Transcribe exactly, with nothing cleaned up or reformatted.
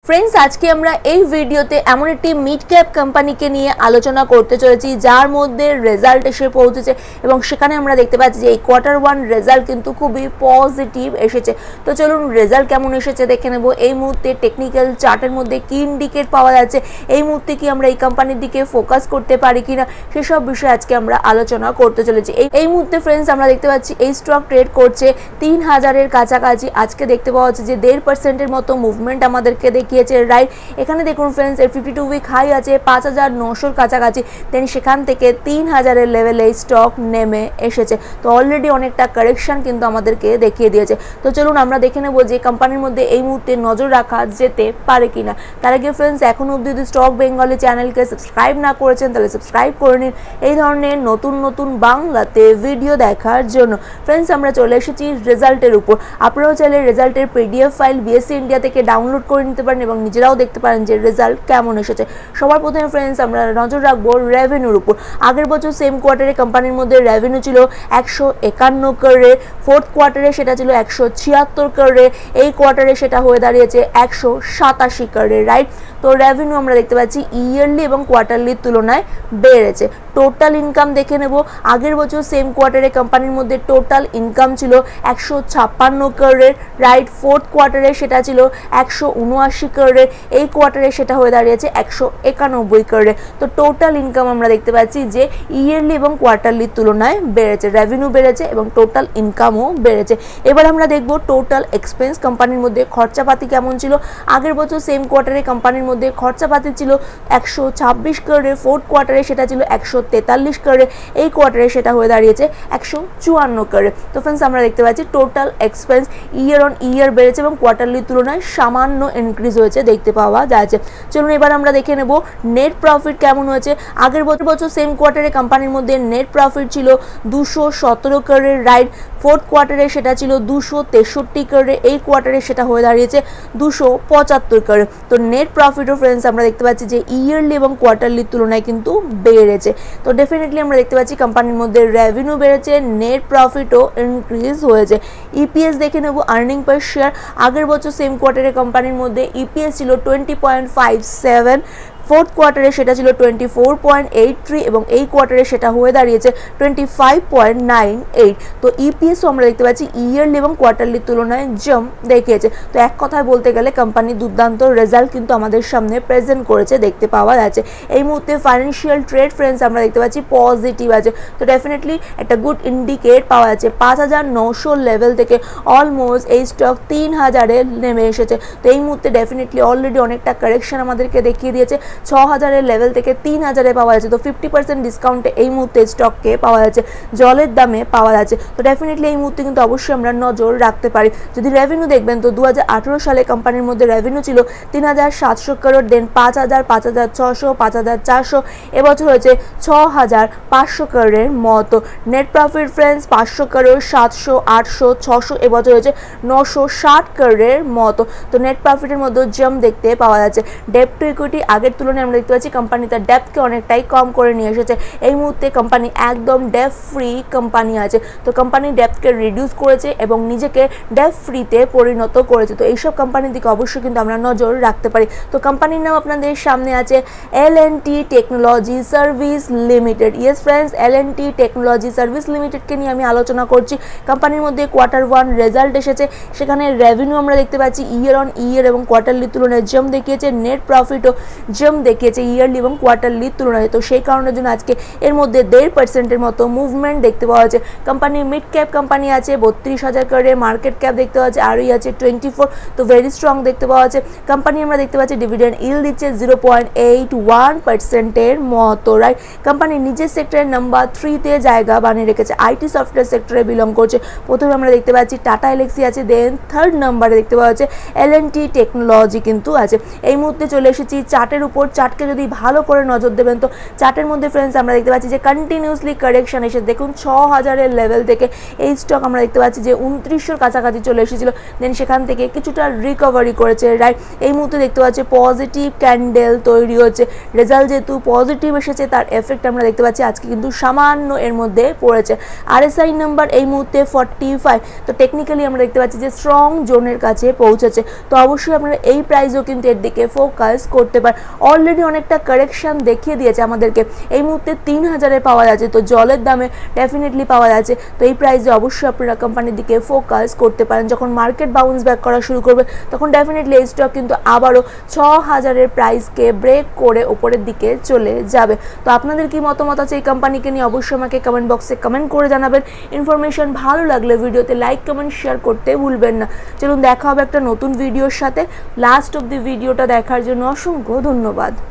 Friends आज के আমরা এই ভিডিওতে এমন একটি মিড ক্যাপ কোম্পানিকে নিয়ে আলোচনা করতে চলেছি যার মধ্যে রেজাল্ট এসে পৌঁছেছে এবং সেখানে আমরা দেখতে পাচ্ছি যে এই কোয়ার্টার ওয়ান রেজাল্ট কিন্তু খুবই পজিটিভ এসেছে। তো চলুন রেজাল্ট কেমন এসেছে দেখে নেব। এই মুহূর্তে টেকনিক্যাল চার্টের মধ্যে কি ইন্ডিকেট পাওয়া যাচ্ছে, এই মুহূর্তে কি আমরা এই কোম্পানির দিকে ফোকাস করতে পারি কিনা সেসব বিষয়ে আজকে আমরা আলোচনা করতে চলেছি। এই এই মুহূর্তে ফ্রেন্ডস আমরা দেখতে পাচ্ছি এই স্টক ট্রেড করছে তিন হাজারের কাছাকাছি। আজকে দেখতে পাওয়া যাচ্ছে যে দেড় পার্সেন্টের মতো মুভমেন্ট আমাদেরকে দেখিয়েছে, রাইট। এখানে দেখুন ফ্রেন্ডস এর ফিফটি টু উইক হাই আছে পাঁচ হাজার নশোর কাছাকাছি, দেন সেখান থেকে তিন হাজারের লেভেলে স্টক নেমে এসেছে। তো অলরেডি অনেকটা কারেকশন কিন্তু আমাদেরকে দেখিয়ে দিয়েছে। তো চলুন আমরা দেখে নেব যে কোম্পানির মধ্যে এই মুহূর্তে নজর রাখা যেতে পারে কিনা। তার আগে ফ্রেন্ডস এখন অবধি যদি স্টক বেঙ্গলি চ্যানেলকে সাবস্ক্রাইব না করেছেন তাহলে সাবস্ক্রাইব করে নিন এই ধরনের নতুন নতুন বাংলাতে ভিডিও দেখার জন্য। ফ্রেন্ডস আমরা চলে এসেছি রেজাল্টের উপর। আপনারাও চাইলে রেজাল্টের পিডিএফ ফাইল বিএসসি ইন্ডিয়া থেকে ডাউনলোড করে নিতে পারেন এবং নিজেরাও দেখতে পারেন যে রেজাল্ট কেমন এসেছে। সবার প্রথমে ফ্রেন্ডস আমরা নজর রাখবো রেভিনিউর উপর। আগের বছর সেম কোয়ার্টারে কোম্পানির মধ্যে রেভিনিউ ছিল একশো একান্ন করোড়ে, ফোর্থ কোয়ার্টারে সেটা ছিল একশো ছিয়াত্তর করোড়ে, এই কোয়ার্টারে সেটা হয়ে দাঁড়িয়েছে একশো সাতাশি করোড়ে, রাইট। তো রেভিনিউ আমরা দেখতে পাচ্ছি ইয়ারলি এবং কোয়ার্টারলির তুলনায় বেড়েছে। টোটাল ইনকাম দেখে নেব। আগের বছর সেম কোয়ার্টারে কোম্পানির মধ্যে টোটাল ইনকাম ছিল একশো ছাপ্পান্ন করোড়ের, রাইট। ফোর্থ কোয়ার্টারে সেটা ছিল একশো উনআশি করোড়ের, এই কোয়ার্টারে সেটা হয়ে দাঁড়িয়েছে একশো একানব্বই করোড়ে। তো টোটাল ইনকাম আমরা দেখতে পাচ্ছি যে ইয়ারলি এবং কোয়ার্টারলির তুলনায় বেড়েছে, রেভিনিউ বেড়েছে এবং টোটাল ইনকামও বেড়েছে। এবার আমরা দেখব টোটাল এক্সপেন্স কোম্পানির মধ্যে খরচাপাতি কেমন ছিল। আগের বছর সেম কোয়ার্টারে কোম্পানির মধ্যে খরচাপাতি ছিল একশো ছাব্বিশ করোড়ে, ফোর্থ কোয়ার্টারে সেটা ছিল একশো তেতাল্লিশ করোড়ে, এই কোয়ার্টারে সেটা হয়ে দাঁড়িয়েছে একশো চুয়ান্ন করোড়ে। তো ফ্রেন্ডস আমরা দেখতে পাচ্ছি total expense year on year বেড়েছে এবং কোয়ার্টারলির তুলনায় সামান্য ইনক্রিজ হয়েছে দেখতে পাওয়া যাচ্ছে। চলুন এবার আমরা দেখে নেব নেট প্রফিট কেমন হয়েছে। আগের বছর বছর সেম কোয়ার্টারে কোম্পানির মধ্যে নেট প্রফিট ছিল দুশো সতেরো করোড়ের, রাইট। ফোর্থ কোয়ার্টারে সেটা ছিল দুশো তেষট্টি করোড়ে, এই কোয়ার্টারে সেটা হয়ে দাঁড়িয়েছে দুশো পঁচাত্তর করোড়ে। তো নেট প্রফিটও ফ্রেন্ডস আমরা দেখতে পাচ্ছি যে ইয়ারলি এবং কোয়ার্টারলির তুলনায় কিন্তু বেড়েছে। তো ডেফিনেটলি আমরা দেখতে পাচ্ছি কোম্পানির মধ্যে রেভিনিউ বেড়েছে, নেট প্রফিটও ইনক্রিজ হয়েছে। ইপিএস দেখে নেব, আর্নিং পার শেয়ার। আগের বছর সেম কোয়ার্টারে কোম্পানির মধ্যে ইপিএস ছিল twenty point five seven, fourth কোয়ার্টারে সেটা ছিল twenty four point eight three এবং এই কোয়ার্টারে সেটা হয়ে দাঁড়িয়েছে twenty five point nine eight. তো ইপিএসও আমরা দেখতে পাচ্ছি ইয়ারলি এবং কোয়ার্টারলির তুলনায় জম দেখিয়েছে। তো এক কথায় বলতে গেলে কোম্পানি দুর্দান্ত রেজাল্ট কিন্তু আমাদের সামনে প্রেজেন্ট করেছে দেখতে পাওয়া যাচ্ছে। এই মুহূর্তে ফাইন্যান্সিয়াল ট্রেড ফ্রেন্ডস আমরা দেখতে পাচ্ছি পজিটিভ আছে। তো ডেফিনেটলি একটা গুড ইন্ডিকেট পাওয়া যাচ্ছে। পাঁচ হাজার নশো লেভেল থেকে অলমোস্ট এই স্টক তিন হাজারে নেমে এসেছে। তো এই মুহূর্তে ডেফিনেটলি অলরেডি অনেকটা কারেকশন আমাদেরকে দেখিয়ে দিয়েছে। ছ হাজারের লেভেল থেকে তিন হাজারে পাওয়া যাচ্ছে। তো ফিফটি পার্সেন্ট ডিসকাউন্টে এই মুহূর্তে স্টককে পাওয়া যাচ্ছে, জলের দামে পাওয়া যাচ্ছে। তো ডেফিনেটলি এই মুহূর্তে কিন্তু অবশ্যই আমরা নজর রাখতে পারি। যদি রেভিনিউ দেখবেন তো দু হাজার আঠেরো সালে কোম্পানির মধ্যে রেভিনিউ ছিল তিন হাজার সাতশো করোড়, দেন পাঁচ হাজার পাঁচ হাজার ছশো পাঁচ হাজার চারশো, এবছর হয়েছে ছ হাজার পাঁচশো করোড়ের মতো। নেট প্রফিট ফ্রেন্ডস পাঁচশো করোড়, সাতশো, আটশো, ছশো, এবছর হয়েছে নশো ষাট করোড়ের মতো। তো নেট প্রফিটের মধ্যে জাম্প দেখতে পাওয়া যাচ্ছে। ডেপ্ট টু ইকুইটি আগের তুলনায় আমরা দেখতে পাচ্ছি কোম্পানি তার ডেপ্থকে অনেকটাই কম করে নিয়ে এসেছে। এই মুহূর্তে কোম্পানি একদম ডেপ ফ্রি কোম্পানি আছে। তো কোম্পানি ডেপ্থকে রিডিউস করেছে এবং নিজেকে ডেপ ফ্রিতে পরিণত করেছে। তো এইসব কোম্পানির দিকে অবশ্যই কিন্তু আমরা নজর রাখতে পারি। তো কোম্পানির নাম আপনাদের সামনে আছে L and T technology service limited. Yes friends, L and T technology service লিমিটেডকে নিয়ে আমি আলোচনা করছি। কোম্পানির মধ্যে কোয়ার্টার ওয়ান রেজাল্ট এসেছে, সেখানে রেভিনিউ আমরা দেখতে পাচ্ছি ইয়ার অন ইয়ার এবং কোয়ার্টারলির তুলনায় জম দেখিয়েছে, নেট প্রফিটও জম দেখিয়েছে ইয়ারলি এবং কোয়ার্টারলির তুলনায়। তো সেই কারণের জন্য আজকে এর মধ্যে দেড় পার্সেন্টের মতো মুভমেন্ট দেখতে পাওয়া যাচ্ছে। কোম্পানি মিড ক্যাপ কোম্পানি আছে, বত্রিশ হাজার করে মার্কেট ক্যাপ দেখতে পাওয়া যাচ্ছে, আরই আছে টোয়েন্টি ফোর। তো ভেরি স্ট্রং দেখতে পাওয়া যাচ্ছে। কোম্পানি আমরা দেখতে পাচ্ছি ডিভিডেন্ড ইল্ড দিচ্ছে জিরো পয়েন্ট এইট ওয়ান পার্সেন্টের মতো, রাইট। কোম্পানি নিজের সেক্টরের নাম্বার থ্রিতে জায়গা বানিয়ে রেখেছে, আইটি সফটওয়্যার সেক্টরে বিলং করছে। প্রথমে আমরা দেখতে পাচ্ছি টাটা এলেক্সি আছে, দেন থার্ড নাম্বারে দেখতে পাওয়া যাচ্ছে এল এন্ড টি টেকনোলজি কিন্তু আছে। এই মুহূর্তে চলে এসেছি চার্টের উপর। ওপর চার্টকে যদি ভালো করে নজর দেবেন তো চার্টের মধ্যে ফ্রেন্ডস আমরা দেখতে পাচ্ছি যে কন্টিনিউসলি কারেকশন এসে দেখুন ছ হাজারের লেভেল থেকে এই স্টক আমরা দেখতে পাচ্ছি যে উনত্রিশশোর কাছাকাছি চলে এসেছিল, দেন সেখান থেকে কিছুটা রিকভারি করেছে, রাইট। এই মুহূর্তে দেখতে পাচ্ছি পজিটিভ ক্যান্ডেল তৈরি হচ্ছে, রেজাল্ট যেহেতু পজিটিভ এসেছে তার এফেক্ট আমরা দেখতে পাচ্ছি আজকে কিন্তু সামান্য এর মধ্যে পড়েছে। আরএসআই নাম্বার এই মুহূর্তে ফর্টি ফাইভ, তো টেকনিক্যালি আমরা দেখতে পাচ্ছি যে স্ট্রং জোনের কাছে পৌঁছেছে, তো অবশ্যই আপনারা এই প্রাইসও কিন্তু এর দিকে ফোকাস করতে পারেন। অলরেডি অনেকটা কারেকশন দেখিয়ে দিয়েছে আমাদেরকে, এই মুহূর্তে তিন হাজারে পাওয়া যাচ্ছে, তো জলের দামে ডেফিনেটলি পাওয়া যাচ্ছে, তো এই প্রাইসে অবশ্যই আপনারা কোম্পানির দিকে ফোকাস করতে পারেন। যখন মার্কেট বাউন্স ব্যাক করা শুরু করবে তখন ডেফিনেটলি এই স্টক কিন্তু আবারও ছ হাজারের প্রাইসকে ব্রেক করে ওপরের দিকে চলে যাবে। তো আপনাদের কি মতামত আছে এই কোম্পানিকে নিয়ে অবশ্যই আমাকে কমেন্ট বক্সে কমেন্ট করে জানাবেন। ইনফরমেশন ভালো লাগলে ভিডিওতে লাইক কমেন্ট শেয়ার করতে ভুলবেন না। চলুন দেখা হবে একটা নতুন ভিডিওর সাথে। লাস্ট অব দি ভিডিওটা দেখার জন্য অসংখ্য ধন্যবাদ।